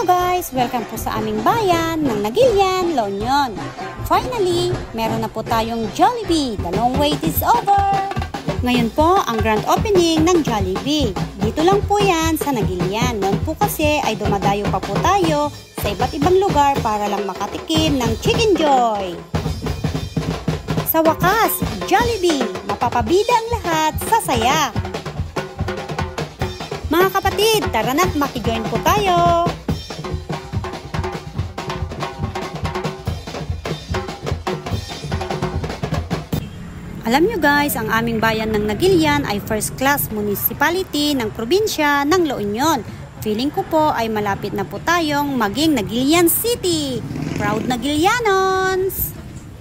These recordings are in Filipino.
Hello guys! Welcome po sa aming bayan ng Nagilian, La Union. Finally, meron na po tayong Jollibee. The long wait is over! Ngayon po ang grand opening ng Jollibee. Dito lang po yan sa Nagilian. Noon po kasi ay dumadayo pa po tayo sa iba't ibang lugar para lang makatikim ng Chicken Joy. Sa wakas, Jollibee, mapapabida ang lahat sa saya. Mga kapatid, tara na't makijoin po tayo. Alam nyo guys, ang aming bayan ng Nagilian ay first class municipality ng probinsya ng La Union. Feeling ko po ay malapit na po tayong maging Nagilian City. Proud Nagilianons!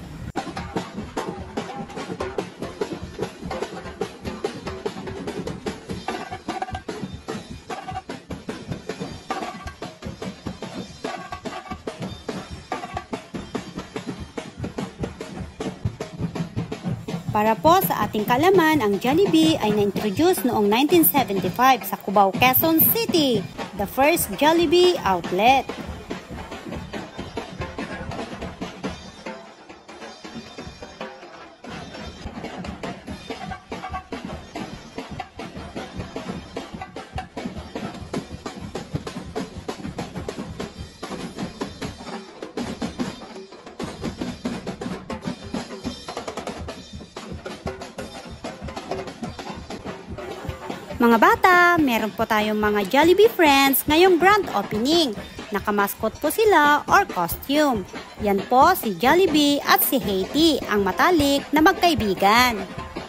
Para po sa ating kalaman, ang Jollibee ay na-introduce noong 1975 sa Cubao, Quezon City, the first Jollibee outlet. Mga bata, meron po tayong mga Jollibee friends ngayong grand opening. Nakamaskot po sila or costume. Yan po si Jollibee at si Haiti, ang matalik na magkaibigan.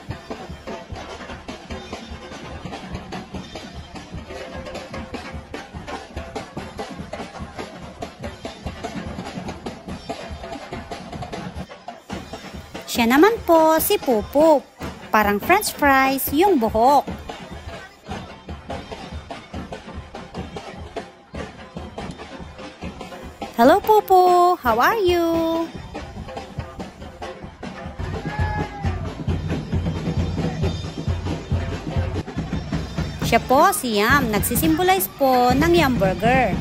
Siya naman po si Pupup, parang french fries yung buhok. Hello Pupu, how are you? Siya po si Yam, nagsisimbolize po ng Yam Burger.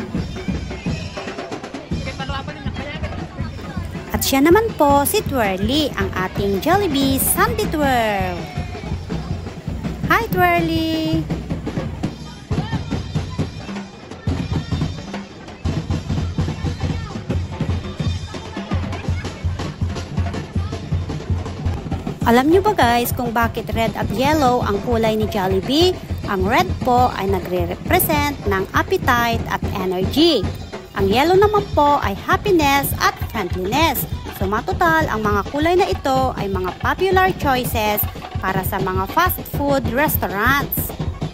At siya naman po si Twirly, ang ating Jollibee Sunday Twirl. Hi Twirly! Alam nyo ba guys kung bakit red at yellow ang kulay ni Jollibee? Ang red po ay nagre-represent ng appetite at energy. Ang yellow naman po ay happiness at friendliness. So matotal, ang mga kulay na ito ay mga popular choices para sa mga fast food restaurants.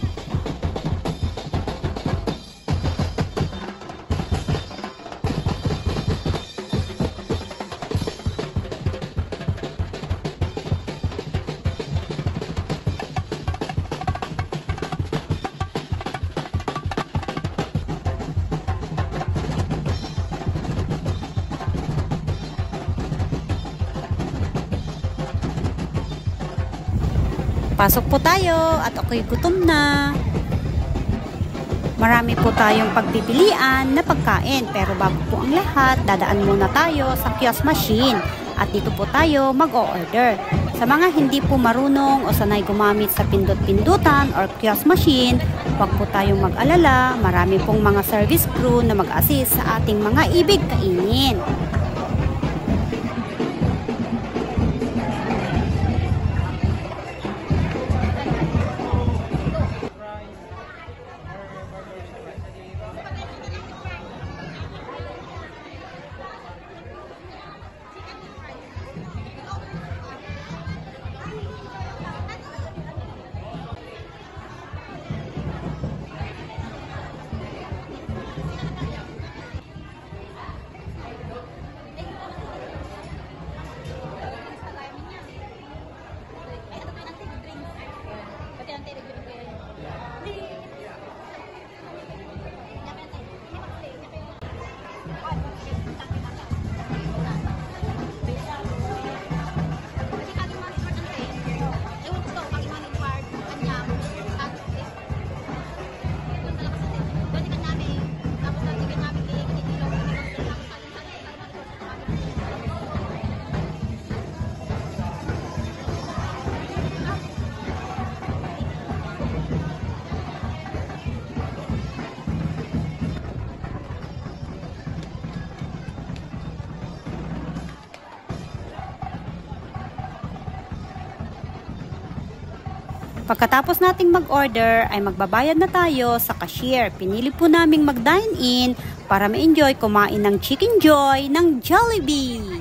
Pasok po tayo at ako'y gutom na. Marami po tayong pagpipilian na pagkain, pero bago po ang lahat, dadaan muna tayo sa kiosk machine at dito po tayo mag-o-order. Sa mga hindi po marunong o sanay gumamit sa pindot-pindutan or kiosk machine, huwag po tayong mag-alala, marami pong mga service crew na mag-assist sa ating mga ibig kainin. Pagkatapos nating mag-order ay magbabayad na tayo sa cashier. Pinili po naming mag-dine-in para ma-enjoy kumain ng Chicken Joy ng Jollibee.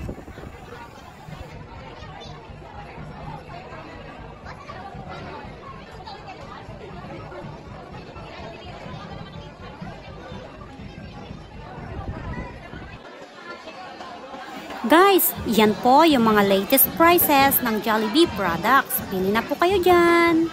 Guys, yan po yung mga latest prices ng Jollibee products. Pili na po kayo dyan.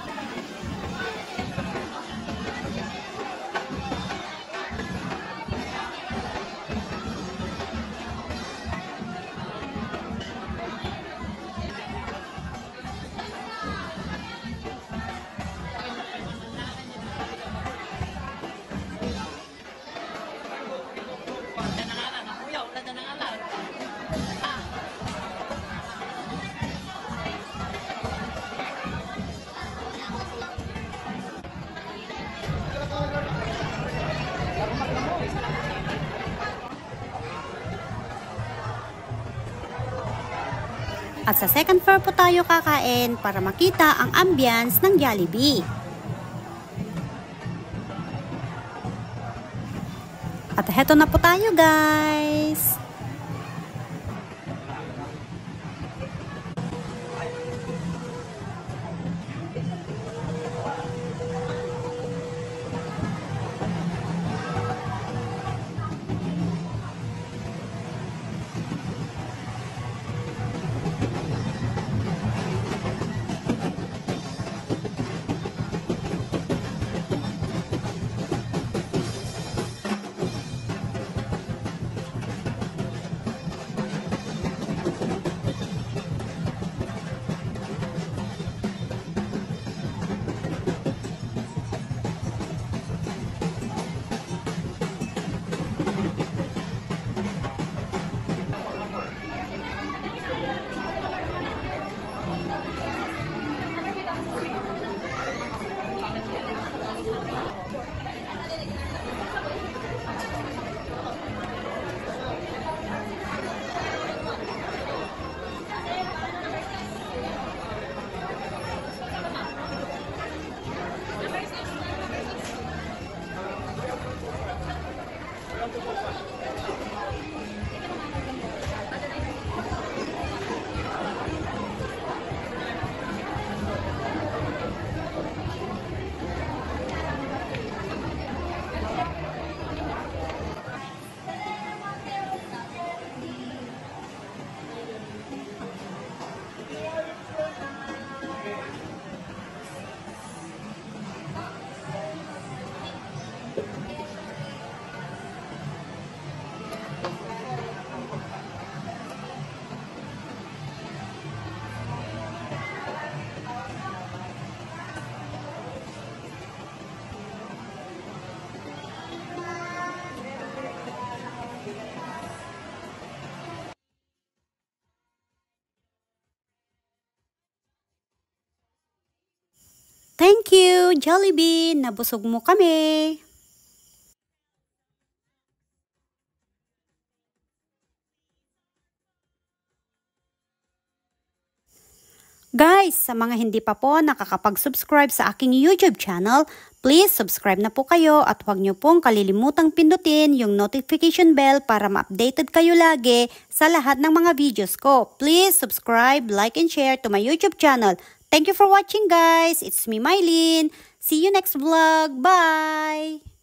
At sa second floor po tayo kakain para makita ang ambience ng Jollibee. At heto na po tayo guys. Thank you, Jollibee! Nabusog mo kami! Guys, sa mga hindi pa po nakakapag-subscribe sa aking YouTube channel, please subscribe na po kayo at huwag niyo pong kalilimutang pindutin yung notification bell para ma-updated kayo lagi sa lahat ng mga videos ko. Please subscribe, like, and share to my YouTube channel. Thank you for watching guys. It's me, Mylene. See you next vlog. Bye!